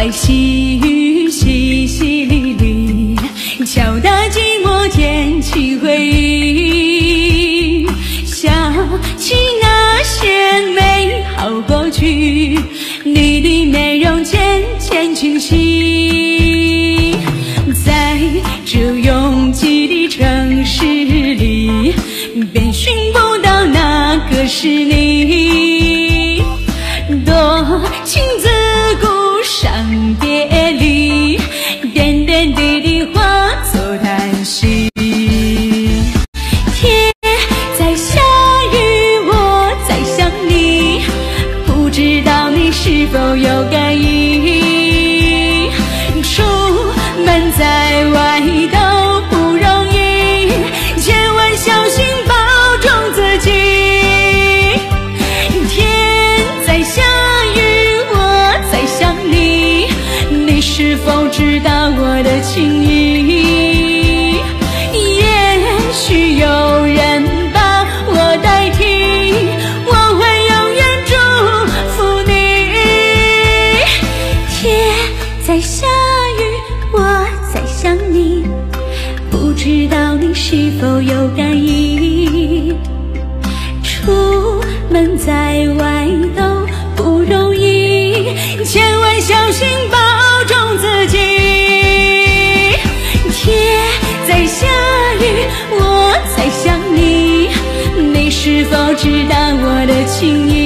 在细雨淅淅沥沥，敲打寂寞天气回忆，想起那些美好过去，你的面容渐渐清晰，在这拥挤的城市里，便寻不到那个是你，多情自古伤别离，点点滴滴化作叹息。天在下雨，我在想你，不知道你是否有感应，出门在外都不容易，千万小心保重自己。天在下雨，我在想你，你是否知道我的情意？也许有人把我代替，我会永远祝福你。天在下雨，我在想你，不知道你是否有感应，出门在外都不容易，千万小心保重自己。天在下雨，我在想你，你是否知道我的情意？